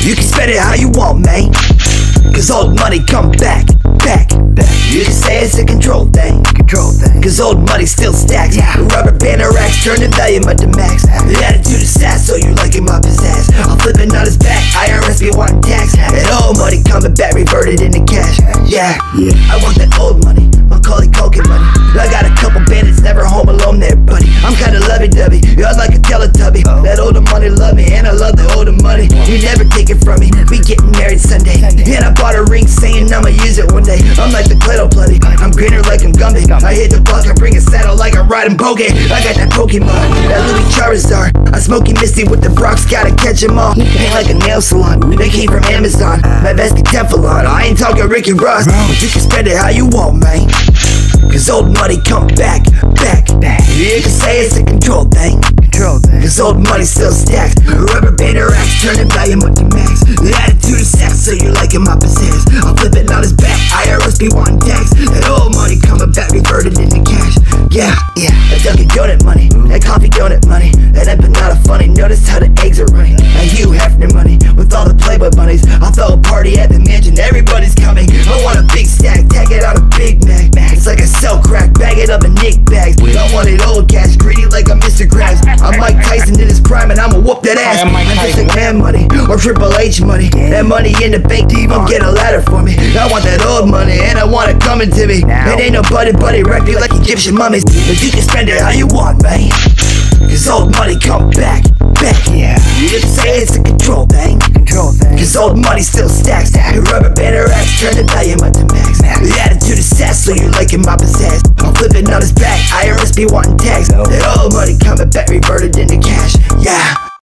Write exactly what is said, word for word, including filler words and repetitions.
You can spend it how you want, man, cause old money come back, back, back. You can say it's a control thing, control thing, cause old money still stacks. Yeah. Rubber band or racks, turn the volume up to max. The attitude is sass, so you like him up his ass. I'm flipping on his back, I R S be wanting tax. And old money coming back, reverted into cash. Yeah, yeah. I want that old money, Macaulay Culkin money. I got a couple bandits, never home alone there, buddy. I'm kinda lovey-dovey, you're like a Teletubby. Oh. That older money love me, and I love the older money. You never take it from me, we getting married Sunday. And I bought a ring saying I'ma use it one day. I'm like the Play-Doh bloody, I'm greener like I'm Gumby. I hit the block, I bring a saddle like I'm riding Poke. I got that Pokemon, that Louis Charizard. I'm smoking Misty with the Brox, gotta catch 'em all. Paint like a nail salon, they came from Amazon. My vest be Teflon, I ain't talking Rick and Ross. But you can spend it how you want, man, cause old money come back, back, back. You can say it's a control thing, control thing, cause old money still stacks. Rubber band or racks, turn the volume up to max. The attitude is sass, so you like him up his ass. I'm flipping on his back, I R S be wanting tax. That old money coming back, reverted into cash. Yeah, yeah, that Dunkin' Donut money, that coffee donut money, that empanada funny. Notice how the eggs are running. Now Hugh Hefner money, with all the Playboy bunnies. I'll throw a party at the mansion, everybody's coming. I want a big stack, tag it on a Big Mac. It's like I sell crack, bag it up in Nick bags. I want it old cash, greedy like I'm Mister Krabs. I'm Mike Tyson in his prime and I'ma whoop that ass. Just like man money, or Triple H money. That money in the bank, D-Mo get a ladder for me. I want that old money and I want it coming to me. It ain't no buddy buddy, wreck you like Egyptian mummies. But you can spend it how you want, man, cause old money come back, back. Yeah. You can say it's a control thing, control thing, cause old money still stacks. Rubber band or racks, turn the volume up to max. The attitude is sass, so you like him up his ass. I'm flipping on his back, I R S be wanting tax. That old money coming back, reverted into cash. Yeah.